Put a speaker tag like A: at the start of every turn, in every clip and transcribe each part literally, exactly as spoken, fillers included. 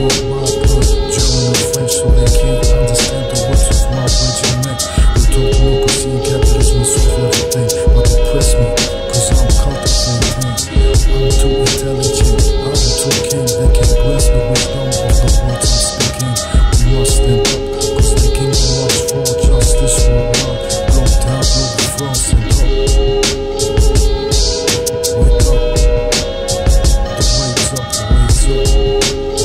A: worldwide blood, German and French, so they can't understand the words of my regiment. We talk democracy and capitalism and solve everything, but oppress me, cause I'm cultivating. I'm too intelligent, I'm too king, they can't grasp the wisdom of the words I'm speaking. We must stand up, cause the kingdom march for justice worldwide. Blow down, blow the frost and up. Wake up, the wake's up, the wake's up.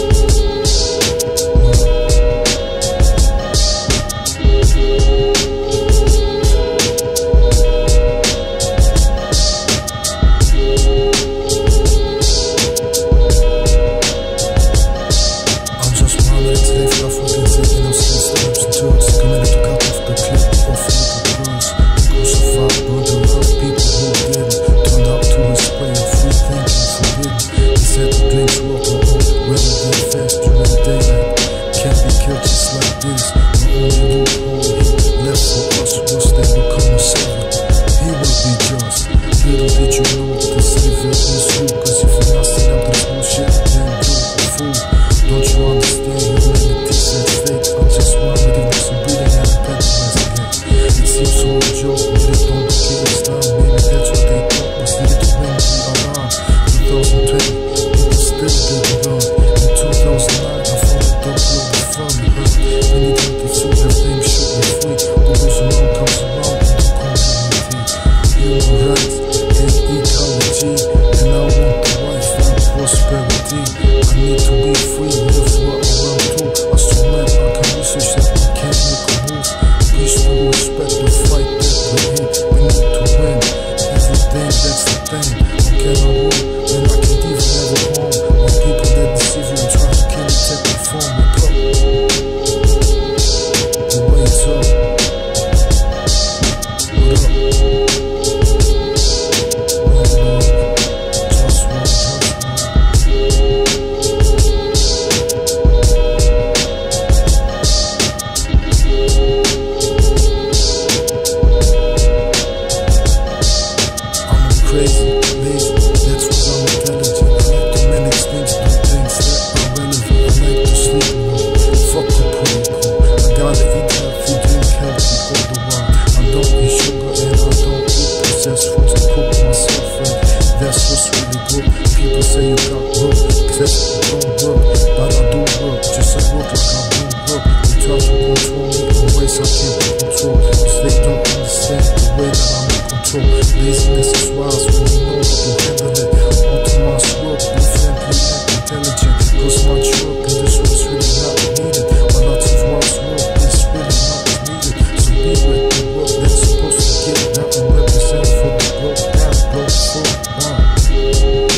A: Laziness is wise when you know how to handle it. Optimize work, be friendly and intelligent. Cause much work in this world's really not needed. A lot of one's work is really not needed. So be with the work that's supposed to get now and represent for the growth path, growth for one.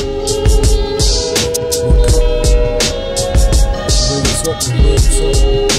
A: Wake up, wake up, wake up.